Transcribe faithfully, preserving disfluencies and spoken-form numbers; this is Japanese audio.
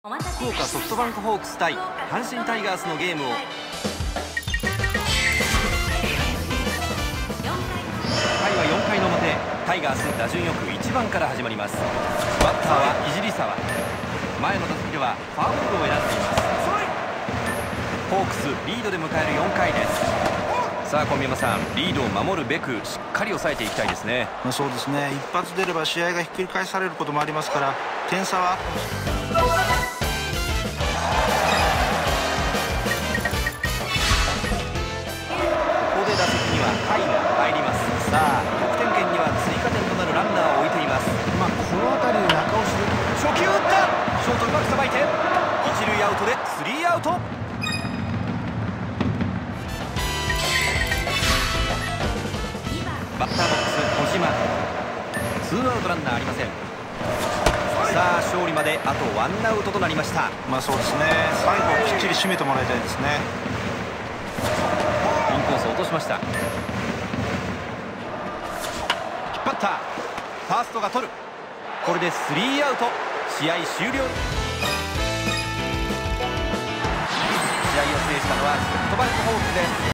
福岡ソフトバンクホークス対阪神タイガースのゲームを回はよんかいの表、タイガース打順よくいちばんから始まります。バッターは井尻沢。前の打席ではフォアボールを選んでいます。ホークスリードで迎えるよんかいです。さあ小宮山さん、リードを守るべくしっかり抑えていきたいですね。 そうですね、一発出れば試合がひっくり返されることもありますから、点差はここで打席には甲斐が入ります。さあ得点圏には追加点となるランナーを置いています。 まあ、この辺りで中押しで初球打った。ショートうまくさばいて一塁アウトでスリーアウト。バッターボックス小島。ツーアウトランナーありません。さあ勝利まであとワンアウトとなりました。 まあそうですね、最後きっちり締めてもらいたいですね。 インコース落としました。引っ張った。ファーストが取る。これでスリーアウト。試合終了。試合を制したのはソフトバンクホークスです。